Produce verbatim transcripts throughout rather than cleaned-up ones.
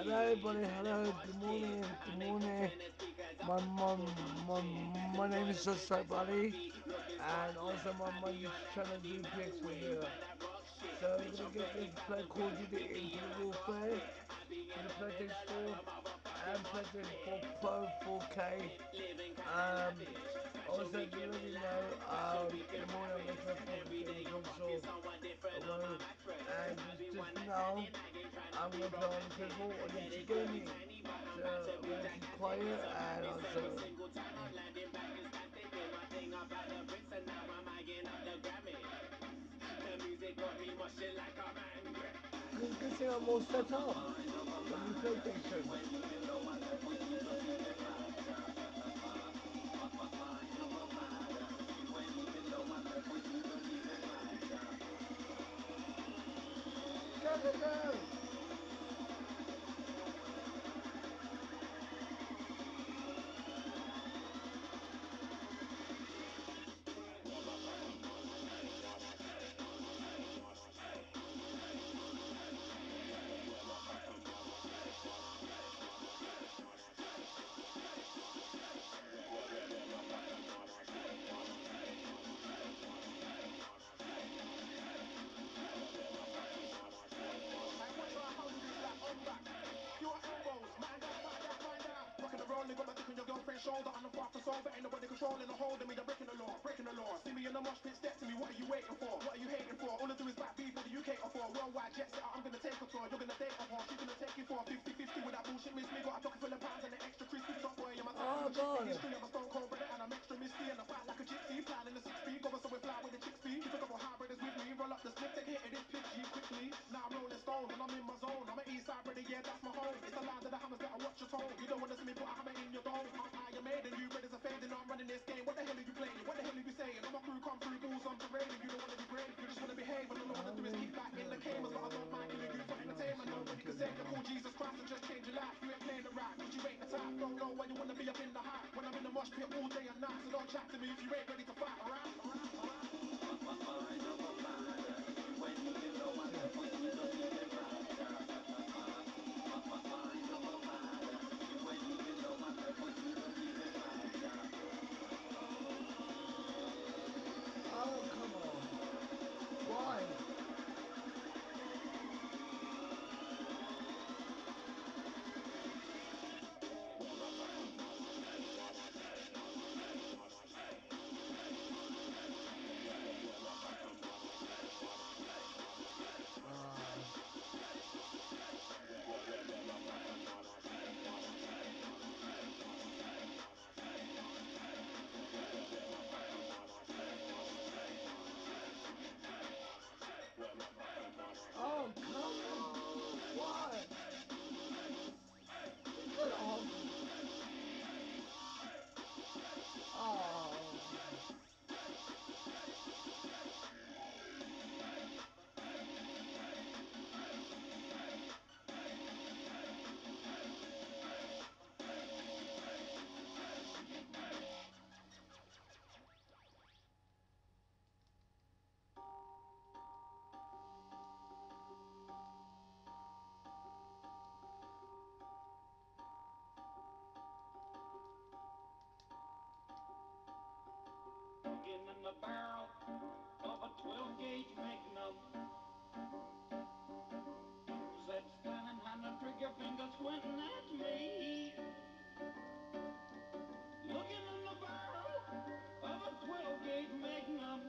Hello everybody, hello, good morning, good morning. My mum, my, my name is Suspect Buddy, and also my mum used to channel V P X Video. So we're gonna get this play Call of Duty Infinite Warfare for the PlayStation four and PlayStation four Pro four K. Um, also to let you know, um, in the morning I'm gonna try to focus on the console. Although, and just, just now, I'm gonna play on the P S four on the X Gaming. So I'm gonna keep quiet and also. Good, good thing I'm all set up. Got new PlayStation. Go, go, go! Got my dick on your girlfriend's shoulder. I'm the fastest over. Ain't nobody controlling or holding me. I'm breaking the law, breaking the law. See me in the mosh pit, step to me. What are you waiting for? What are you hating for? All I do is back beef. What do you cater for? Worldwide jet setter. I'm gonna take a tour. You're gonna date a horse. She's gonna take you for a fifty fifty with that bullshit miss me. Got a pocket full of pounds and an extra crispy top boy. I'm a oh, God. History. I'm a stone cold brother and I'm extra misty and I fight like a gypsy. Flying in the six speed. Going somewhere fly with the chick speed. Keep a couple hybrids with me. Roll up the slip. Take a hit of this pitch G quickly. Now I'm rolling stone and I'm in my zone. I'm an east side brother. Yeah, that's my home. It's the land of the hammers. Better watch your tone. You don't wanna see me put a hammer in your dome. I am made and you brothers are fading. I'm running this game. What the hell are you playing? What the hell are you saying? I'm a crew come through balls on parading. You don't wanna be brave. You just wanna behave. And all I wanna do is kick back in the cameras. But I don't mind killing you for entertainment. Nobody can save you. Call Jesus Christ and just change your life. You ain't playing the right, cause you ain't the type. Don't know why you wanna be up in the hype. When I'm in the mosh pit all day and night. So don't chat to me if you ain't ready to fight, alright? Oh, come on. Why? Oh, come on. What? Get off. Oh. In the barrel of a twelve gauge Magnum. Who's that standing behind the trigger finger squinting at me? Looking in the barrel of a twelve gauge Magnum.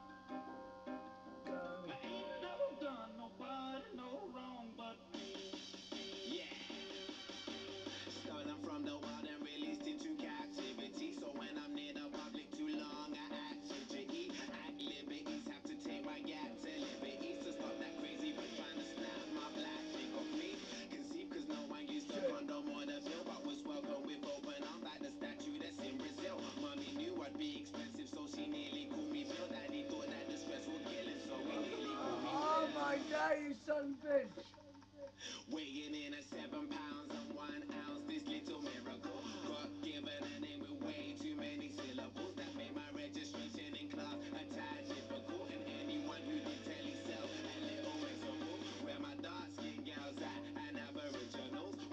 I ain't never done nobody no wrong but me. Yeah. Stolen from the wild and released into captivity. So when I'm near the public too long, I act jiggy. Act liberties, have to take my gap to liberties. To stop that crazy bitch trying to snap my black dick off me. Conceive cause no one used to condom or the pill, but was welcome with open arms like the statue that's in Brazil. Mommy knew I'd be expensive, so she nearly called me Bill. Daddy thought that the stress would kill him, so he nearly called me Oh Bill. my God, you son of a bitch. Weighing in at seven pounds and one ounce, this little miracle. Got given a name with way too many syllables that made my registration in class a tad difficult. And anyone who did tell himself a little example. Where my dark skin gals at and aboriginals.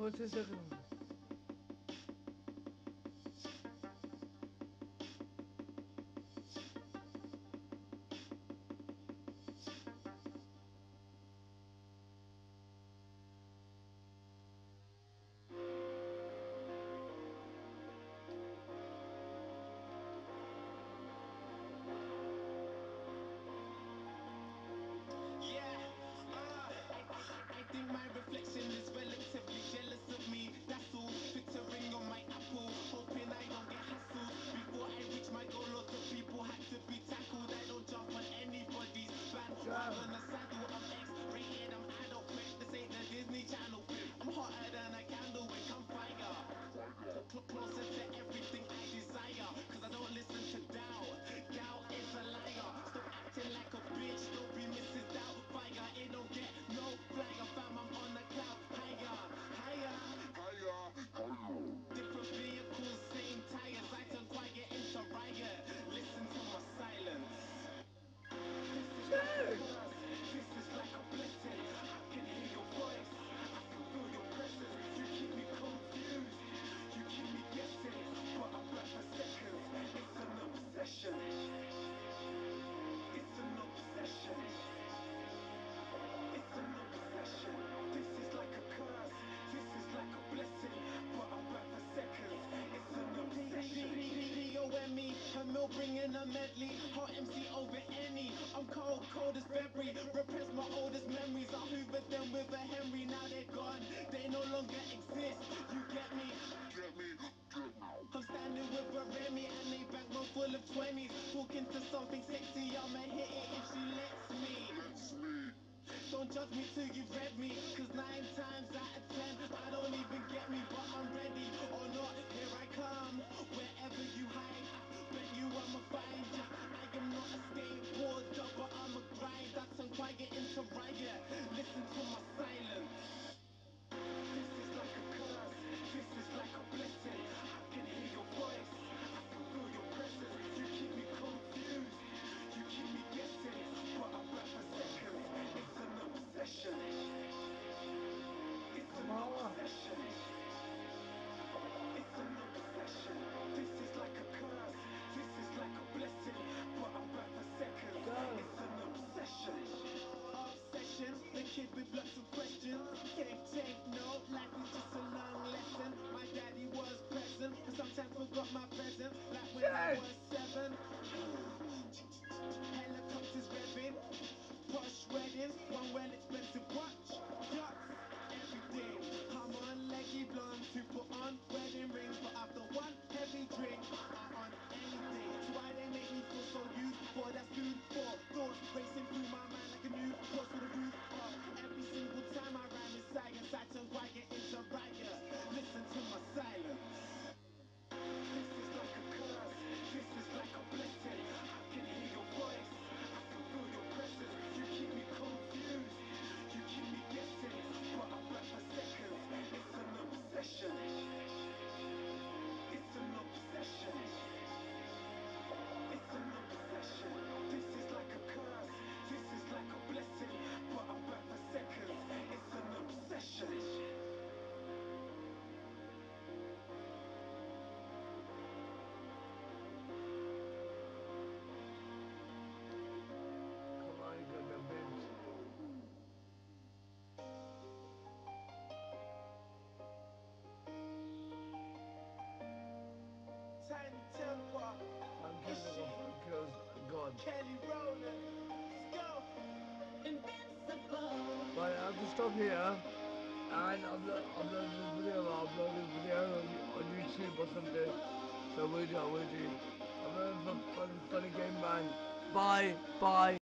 forty seconds. I think my reflection is relatively jealous of me. That's all. Twittering on my Apple, hoping I don't get hassled. Before I reach my goal, lots of people had to be tackled. I don't jump on anybody's bandwagon. A saddle, I'm X-rated, I'm adult quick. This ain't the Disney Channel film. I'm hotter than a candle wick. I'm fire. Cl- closer to everything I desire, cause I don't listen to doubt. Doubt is a liar. Stop acting like a bitch. Don't be Missus Doubtfire. It don't get no flyer, fam. I'm on the cloud. Higher, higher, higher. Different vehicles, same tires. I turn quiet into riot. Listen to my silence. This is like a curse. This is like a blessing. I can hear your voice. I can feel your presence. You keep me confused. You keep me guessing. But I'm back for seconds. It's an obsession. It's an obsession. It's an obsession. This is like a curse. This is like a blessing. But I'm back for seconds. It's an obsession. D O M E, a mill bringing a medley. Hot M C over any. I'm cold, cold as February. Repress my oldest memories. I hoovered them with a Henry. Now they're gone. They no longer exist. You get me? Get me? I'm standing with a Remy and they back one full of twenties. Talking to something sexy. I'ma hit it if she lets me. Don't judge me till you've read me, cause nine times out of ten I don't even get me, but I'm ready or not, here I come. Wherever you hide, I bet you I'ma find ya. I am not a skateboarder, but I'm a grind. I turn quiet into riot. Listen to my silence. This is like a curse. This is like a blessing. I can hear your voice. I can feel your presence. You keep me confused. You keep me guessing. But I'm back for seconds. It's an obsession. It's an obsession. It's an obsession. This is like a curse. This is like a blessing. But I'm back for seconds. It's an obsession. Obsession. The kid with lots of questions. Can't take no. Life is just a long lesson. My daddy was present, but sometimes forgot my present. Like when I was seven. Helicopters revving. Posh weddings, one well expensive watch, yachts, everything. I'm on leggy blonde to put on wedding rings, but after one heavy drink, I'm on anything. So why they make me feel so used? Boy, that's food for thoughts racing through my mind like a new course with a roof up. Every single time I rhyme in science, I turn quiet into riot. Listen to my silence. This is like a curse. This is like a blessing. I can hear your voice. I can feel your presence. You keep me confused. You keep me guessing. But I'm back for seconds. It's an obsession. It's an obsession. It's an obsession. This is like a curse. This is like a blessing. But I'm back for seconds. It's an obsession. Come on, you got the bench. Tiny Temper. I'm getting the because God. Kelly Rowland. Let's go. Invincible. But I have to stop here and upload, upload this video, upload this video on, on YouTube or something. So we do, we do. I'm a funny, funny game man. Bye, bye.